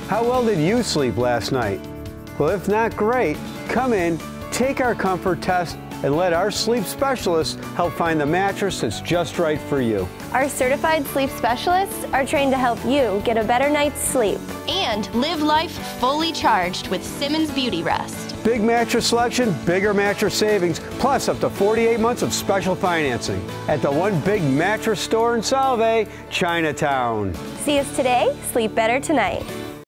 How well did you sleep last night? Well, if not great, come in, take our comfort test, and let our sleep specialists help find the mattress that's just right for you. Our certified sleep specialists are trained to help you get a better night's sleep. And live life fully charged with Home-Beautyrest. Big mattress selection, bigger mattress savings, plus up to 48 months of special financing at the One Big Mattress Store in Salve, Chinatown. See us today, sleep better tonight.